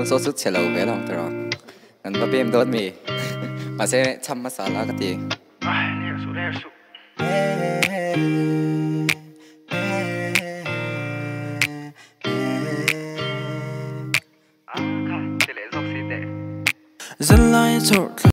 มันโซสุดเฉลวไปหรอกแต่หรอกนั่นป้าเปี้ยมโดนมีมาเซ่ทำมาสาระกันที Zalla